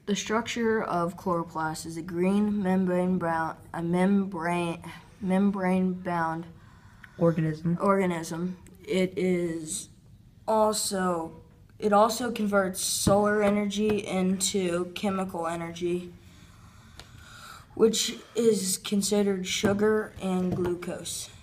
The structure of chloroplast is a green membrane-bound organism. It also converts solar energy into chemical energy, which is considered sugar and glucose.